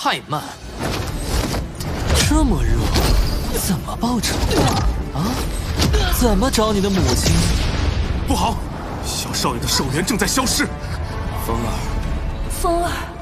太慢。这么热，怎么报仇啊？怎么找你的母亲？ 不好，小少爷的寿元正在消失。 风儿， 风儿。